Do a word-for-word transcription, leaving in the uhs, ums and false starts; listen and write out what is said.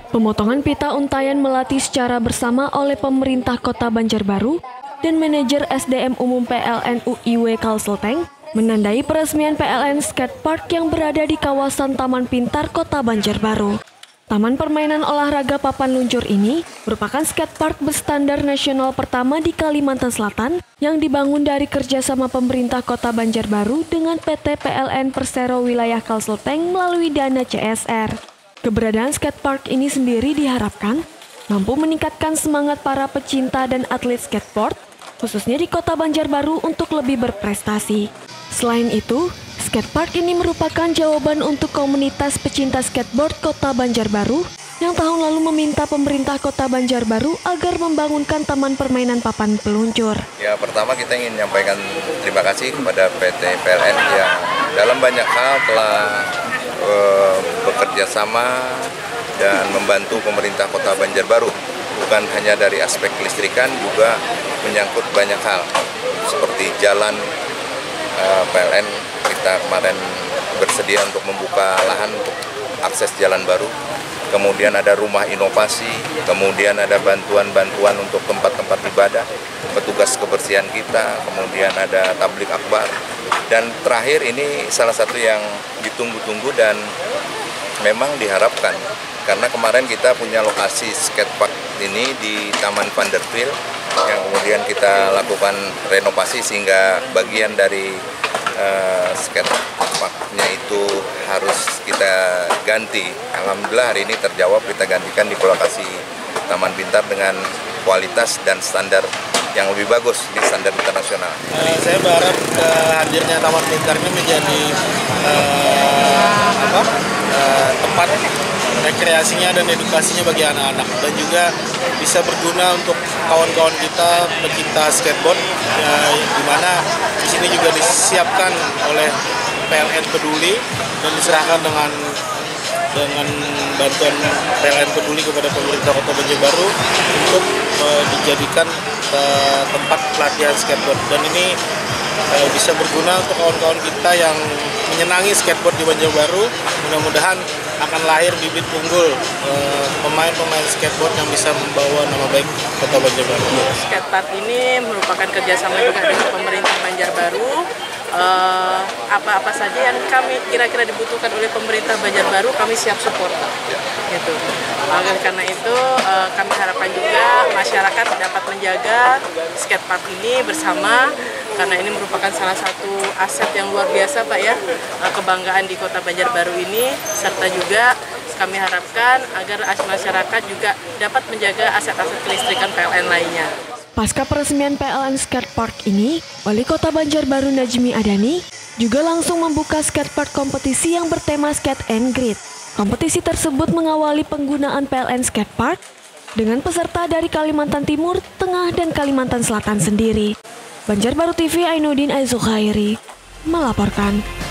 Pemotongan pita untayan melatih secara bersama oleh pemerintah Kota Banjarbaru dan manajer S D M Umum P L N U I W Kalselteng menandai peresmian P L N Skatepark yang berada di kawasan Taman Pintar Kota Banjarbaru. Taman permainan olahraga papan luncur ini merupakan skatepark berstandar nasional pertama di Kalimantan Selatan yang dibangun dari kerjasama pemerintah Kota Banjarbaru dengan P T P L N Persero Wilayah Kalselteng melalui dana C S R. Keberadaan skatepark ini sendiri diharapkan mampu meningkatkan semangat para pecinta dan atlet skateboard, khususnya di Kota Banjarbaru untuk lebih berprestasi. Selain itu, skatepark ini merupakan jawaban untuk komunitas pecinta skateboard Kota Banjarbaru yang tahun lalu meminta pemerintah Kota Banjarbaru agar membangunkan taman permainan papan peluncur. Ya, pertama kita ingin menyampaikan terima kasih kepada P T P L N yang dalam banyak hal telah uh, bekerja sama dan membantu pemerintah Kota Banjarbaru. Bukan hanya dari aspek kelistrikan, juga menyangkut banyak hal seperti jalan. uh, P L N kita kemarin bersedia untuk membuka lahan untuk akses jalan baru. Kemudian ada rumah inovasi, kemudian ada bantuan-bantuan untuk tempat-tempat ibadah, petugas kebersihan kita, kemudian ada tablik akbar. Dan terakhir ini salah satu yang ditunggu-tunggu dan memang diharapkan, karena kemarin kita punya lokasi skatepark ini di Taman Vanderbilt yang kemudian kita lakukan renovasi sehingga bagian dari uh, skateparknya itu harus kita ganti. Alhamdulillah hari ini terjawab, kita gantikan di lokasi Taman Pintar dengan kualitas dan standar yang lebih bagus di standar internasional. Uh, saya berharap uh, hadirnya Taman Pintar ini menjadi uh, apa, uh, tempat rekreasinya dan edukasinya bagi anak-anak, dan juga bisa berguna untuk kawan-kawan kita pecinta skateboard, ya, di mana di sini juga disiapkan oleh P L N Peduli dan diserahkan dengan dengan bantuan P L N Peduli kepada pemerintah Kota Banjarbaru untuk uh, dijadikan uh, tempat pelatihan skateboard, dan ini uh, bisa berguna untuk kawan-kawan kita yang menyenangi skateboard di Banjarbaru. Mudah-mudahan akan lahir bibit unggul pemain-pemain uh, skateboard yang bisa membawa nama baik Kota Banjarbaru. Skatepark ini merupakan kerjasama juga dengan pemerintah Banjarbaru. Uh, apa-apa saja yang kami kira-kira dibutuhkan oleh pemerintah Banjarbaru, kami siap support. Gitu. Oleh karena itu uh, kami harapkan juga masyarakat dapat menjaga skatepark ini bersama, karena ini merupakan salah satu aset yang luar biasa, Pak, ya, uh, kebanggaan di Kota Banjarbaru ini, serta juga kami harapkan agar masyarakat juga dapat menjaga aset-aset kelistrikan P L N lainnya. Pasca peresmian P L N Skatepark ini, Wali Kota Banjarbaru Najmi Adani juga langsung membuka skatepark kompetisi yang bertema Skate and Grit. Kompetisi tersebut mengawali penggunaan P L N Skatepark dengan peserta dari Kalimantan Timur, Tengah, dan Kalimantan Selatan sendiri. Banjarbaru T V, Ainudin Aizukhairi melaporkan.